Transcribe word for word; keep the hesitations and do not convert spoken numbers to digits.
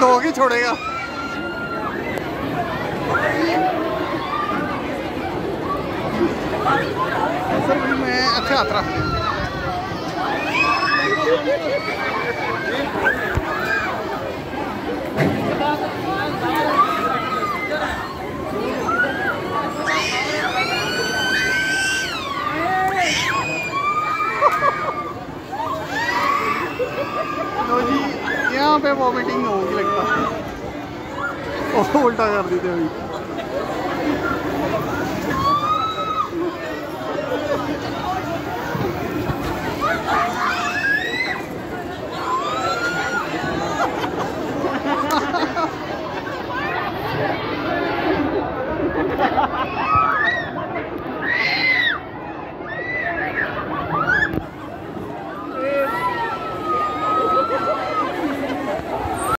दो ही छोड़ेगा। सर मैं अच्छा हाथ रख दिया। तो जी यहाँ पे वॉमिटिंग होगी लगता है। ओ उल्टा कर दी थी अभी।